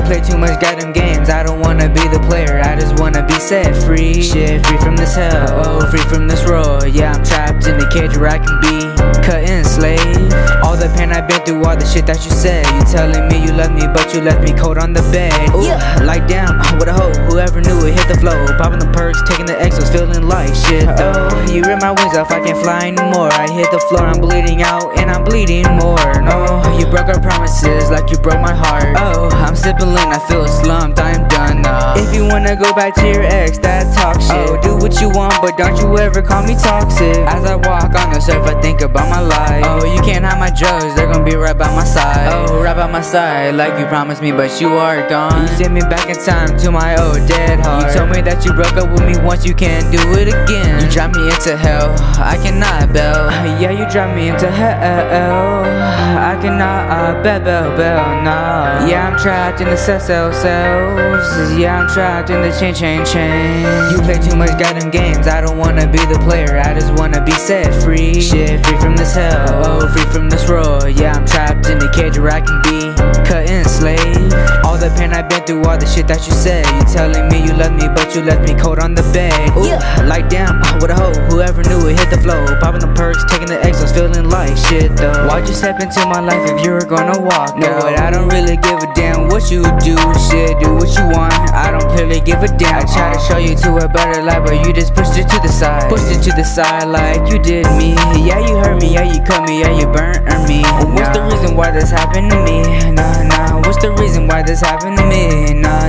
play too much goddamn games, I don't wanna be the player, I just wanna be set free. Shit, free from this hell, oh, free from this roar. Yeah, I'm trapped in the cage where I can be cut and slave. All the pain I've been through, all the shit that you said. You telling me you love me, but you left me cold on the bed. Ooh, like damn, what a hoe, whoever knew it hit the flow. Popping the perks, taking the exos, feeling like shit though. You rip my wings off, I can't fly anymore. I hit the floor, I'm bleeding out, and I'm bleeding more. No, you broke our promises like you broke my heart. Oh, I'm sipping lean, I feel slumped, I'm done now. If you wanna go back to your ex, that talk shit. Oh, do what you want, but don't you ever call me toxic. As I walk on the surf, I think about my life. Oh, you can't hide my drugs, they're gonna be right by my side. Oh, right by my side, like you promised me, but you are gone. You sent me back in time to my old dead heart. You told me that you broke up with me once, you can't do it again. You dropped me into hell, I cannot bail. Yeah, you dropped me into hell, I cannot bail, no. Yeah, I'm trapped in the cells. Yeah, I'm trapped in the chain. You play too much goddamn games, I don't wanna be the player, I just wanna be set free. Shit, free from this hell, oh, free from this roar. Yeah, I'm trapped in the cage where I can be cut and slave. All the pain I've been through, all the shit that you said. You telling me you love me, but you left me cold on the bed. Ooh, like damn, what a hoe, whoever knew it hit the flow. Popping the perks, taking the exos, feeling like shit though. Why'd you step into my life if you were gonna walk out? But I don't really give a damn what you do. Shit, do what you want, I don't clearly give a damn. I try to show you to a better life, but you just pushed it to the side. Pushed it to the side like you did me. Yeah, you hurt me, yeah, you cut me, yeah, you burnt me. What's the reason why this happened to me? Nah, what's the reason why this happened to me? Nah,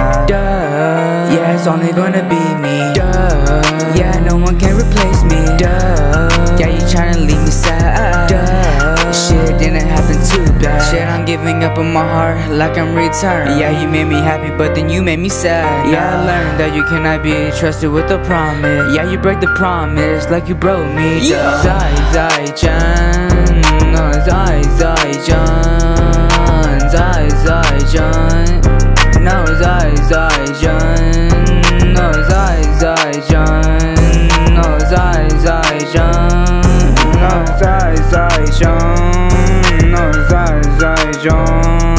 duh. Yeah, it's only gonna be me. Duh. Yeah, no one can replace me. Duh. Yeah, you tryna leave me sad. Duh. Shit didn't happen too bad. Shit, I'm giving up on my heart like I'm retired. Yeah, you made me happy, but then you made me sad. Yeah, I learned that you cannot be trusted with a promise. Yeah, you break the promise like you broke me. Yeah. Zai Chan, no, Zai Chan, Zai Chan, no, Zai Chan, no, Zai Chan, no, Zai Chan, no, Zai Chan, no, Zai Chan.